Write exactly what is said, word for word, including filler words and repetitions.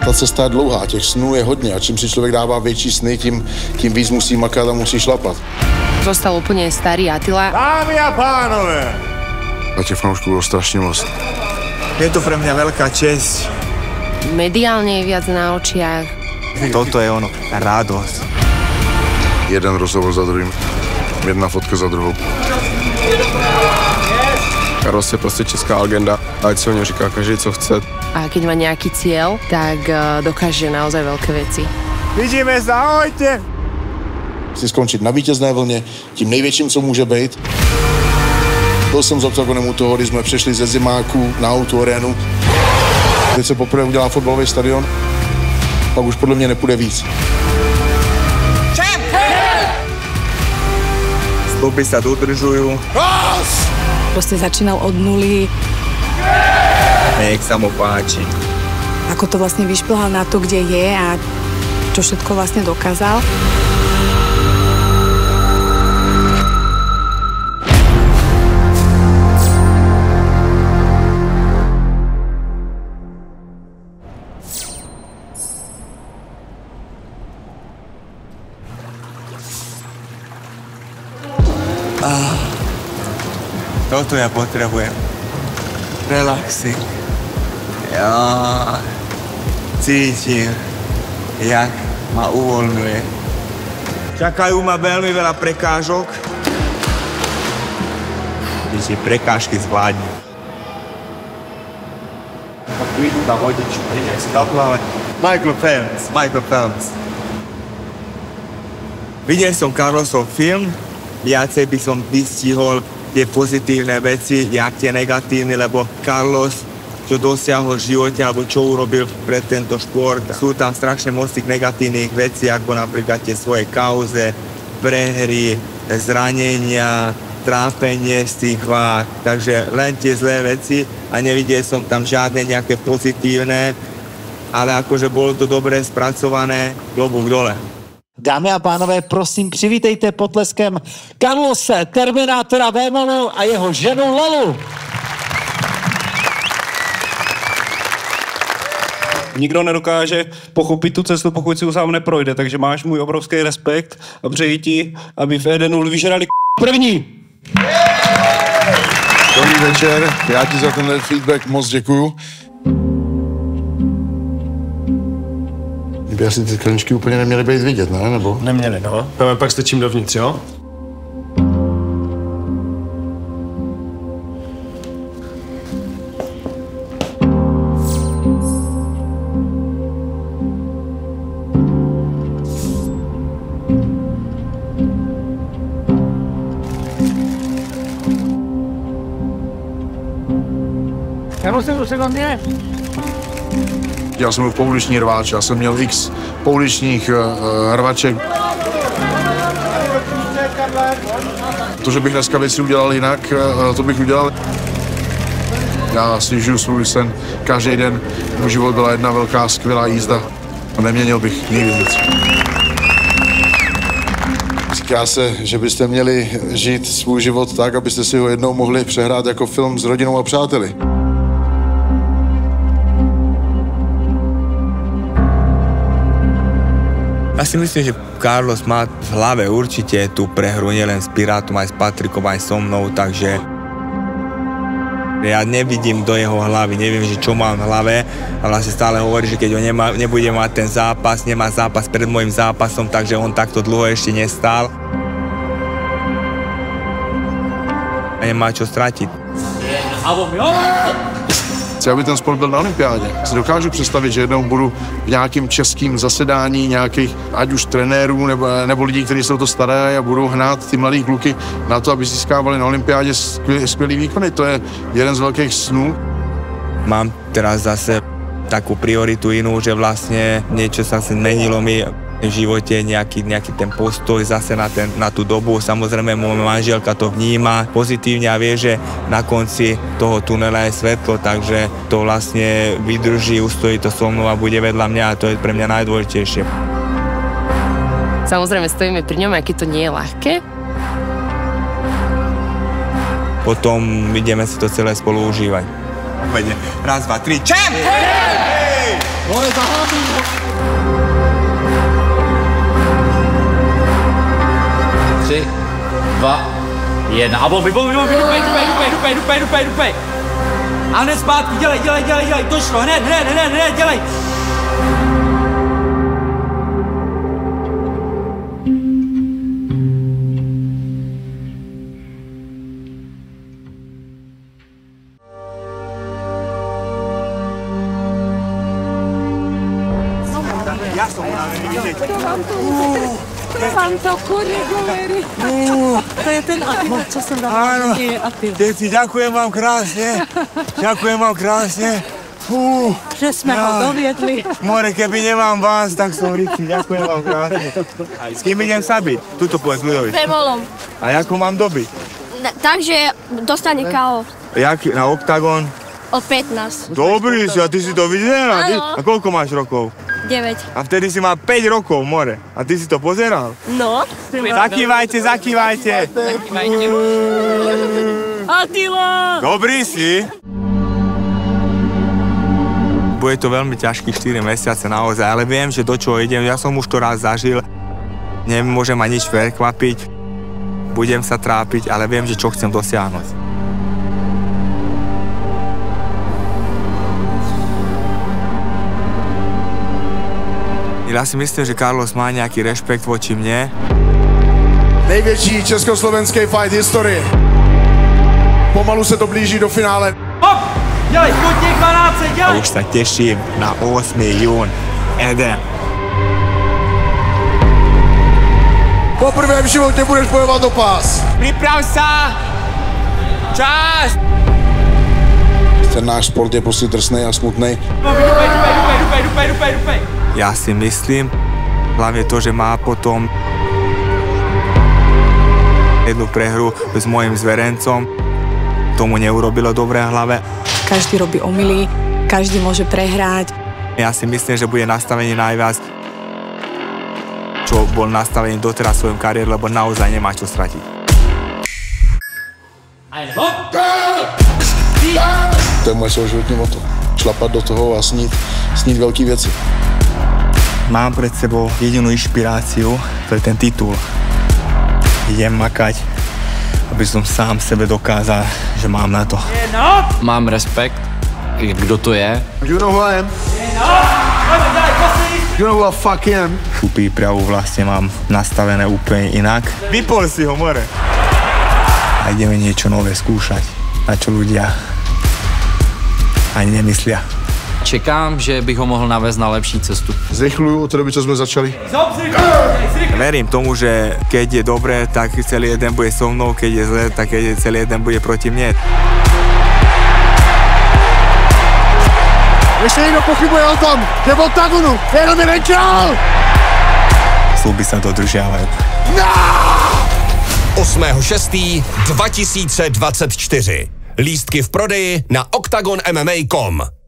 Ta cesta je dlouhá, těch snů je hodně a čím si člověk dává větší sny, tím, tím víc musí makat a musí šlapat. Zostal úplne starý Attila. Dámy a pánové! A těch fanoušků bylo strašně moc. Je to pre mňa veľká česť. Mediálne je viac na očiach. Toto je ono, radosť. Jeden rozhovor za druhým, jedna fotka za druhou. Carlos je prostě česká agenda, ať si o něm říká každý, co chce. A keď má nejaký cieľ, tak dokáže naozaj veľké veci. Vidíme sa, ahojte! Chci skončit na vítězné vlně, tím největším, co může být. Byl jsem s Octagonem u toho, když jsme přešli ze zimáku na Auto arénu. Teď se poprvé udělá fotbalový stadion, pak už podle mě nepůjde víc. Stopy sa dodržujú. Proste začínal od nuly. Nech sa mu páči. Ako to vlastne vyšplhal na to, kde je a čo všetko vlastne dokázal. Ah, toto ja potrebujem. Relaxing. Ja cítim, jak ma uvoľňuje. Čakajú ma veľmi veľa prekážok. Když prekážky zvládnem. Tak vyjdu na vodičku, idem si zaplávať. Michael Phelps, Michael Phelps. Videl som Carlosov film, viacej by som vystihol tie pozitívne veci, jak tie negatívne, lebo Carlos, čo dosiahol v živote, alebo čo urobil pre tento šport, sú tam strašne moc tých negatívnych vecí, ako napríklad tie svoje kauze, prehry, zranenia, trápenie z tých váh. Takže len tie zlé veci a nevidel som tam žiadne nejaké pozitívne, ale akože bolo to dobre spracované, klobúk dole. Dámy a pánové, prosím, přivítejte potleskem Carlose, Terminátora Vémonu a jeho ženu Lelu. Nikdo nedokáže pochopit tu cestu, pokud si ho sám neprojde, takže máš můj obrovský respekt a přeji ti, aby v Edenu vyžrali první. Dobrý večer, já ti za tenhle feedback moc děkuju. By asi ty skleničky úplně neměly být vidět, ne? Nebo? Neměly, no. No pak strčím dovnitř, jo? Já jsem byl pouliční rváč, já jsem měl x pouličních uh, rvaček. To, že bych dneska věci udělal jinak, uh, to bych udělal. Já si žiju svůj sen každý den. Můj život byla jedna velká skvělá jízda a neměnil bych nikdy nic. Říká se, že byste měli žít svůj život tak, abyste si ho jednou mohli přehrát jako film s rodinou a přáteli. Ja si myslím, že Carlos má v hlave určite tú prehru nielen s Pirátom, aj s Patrikom, aj so mnou, takže ja nevidím do jeho hlavy, neviem, že čo mám v hlave a vlastne stále hovorí, že keď on nemá, nebude mať ten zápas, nemá zápas pred môjim zápasom, takže on takto dlho ešte nestál. A nemá čo stratiť. Chci, aby ten sport byl na olympiádě. Si dokážu představit, že jednou budu v nějakém českém zasedání nějakých, ať už trenérů nebo, nebo lidí, kteří se o to starají a budou hnát ty mladý kluky na to, aby získávali na olympiádě skvělý, skvělý výkony. To je jeden z velkých snů. Mám teraz zase takú prioritu inú, že vlastne niečo sa zmenilo mi v živote, nejaký, nejaký ten postoj zase na, ten, na tú dobu. Samozrejme, moja manželka to vníma pozitívne a vie, že na konci toho tunela je svetlo, takže to vlastne vydrží, ustojí to so mnou a bude vedľa mňa a to je pre mňa najdôležitejšie. Samozrejme, stojíme pri ňom, aj keď to nie je ľahké. Potom ideme si to celé spolu užívať. Raz, dva, tri, čem! Hej! Vole, zahábí. Tři, dva, jedna. A bomby, bomby, bomby, dupej, dupej, dupej, dupej, dupej, dupej, dupej. A hned zpátky, dělej, dělej, dělej, dělej, to šlo, hned, hned, hned, hned, dělej. Ja som unavený, vidíte. To vám to, to vám to korigujery. To je ten Attila, čo som dala. Áno, deti, ďakujem vám krásne. Ďakujem vám krásne. Fú, Že sme ho doviedli. more, keby nemám vás, tak som rýchly. Ďakujem vám krásne. S kým idem sa byť? Tuto povedz ľudovi. Vémolom. A ako mám dobiť? Takže dostane ká ó. Jak na oktagon? O pätnásť. Dobrý si, a ty si to videl? A, ty, Áno. a koľko máš rokov? deväť. A vtedy si mal päť rokov, more. A ty si to pozeral? No. Zakývajte, zakývajte. Attila! Dobrý si. Bude to veľmi ťažký štyri mesiace naozaj, ale viem, že do čoho idem. Ja som už to raz zažil. Nemôže ma nič prekvapiť. Budem sa trápiť, ale viem, že čo chcem dosiahnuť. Ja si myslím, že Carlos má nejaký rešpekt voči mne. Největší československý fight historie. Pomalu se to blíží do finále. Hop, dělej, kutník dvanáct, A dělej. už sa teším na ôsmeho júna. Eden. Poprvé v životě budeš bojovat o pás. Priprav sa! Čas! Ten náš sport je prostě drsnej a smutnej. Bomby, dupej, dupej, dupej, dupej, dupej, dupej, dupej. Ja si myslím, hlavne to, že má potom jednu prehru s mojim zverencom, tomu neurobilo dobré hlave. Každý robí omily, každý môže prehrať. Ja si myslím, že bude nastavený najviac, čo bol nastavený doteraz v svojom kariéru, lebo naozaj nemá čo stratiť. To je moje celoživotní moto. Šlapat do toho a snít, snít velký věci. Mám pred sebou jedinú inšpiráciu, to je ten titul. Idem makať, aby som sám sebe dokázal, že mám na to. Mám respekt, kdo to je. You know who I am? You know who I fuck am? Tú prípravu vlastne mám nastavené úplne inak. Vypol si ho, more. A ideme niečo nové skúšať, na čo ľudia ani nemyslia. Čekám, že bych ho mohl navést na lepší cestu. Zrychluju od té doby, co jsme začali. Verím tomu, že keď je dobré, tak celý jeden bude so mnou, keď je zlé, tak celý jeden bude proti mne. Ještě někdo pochybuje o tom, že v oktagonu je jenom jeden čál! Sluby sa dodržiavajú. osmého šestého dva tisíce dvacet čtyři. Lístky v prodeji na oktagon M M A tečka com.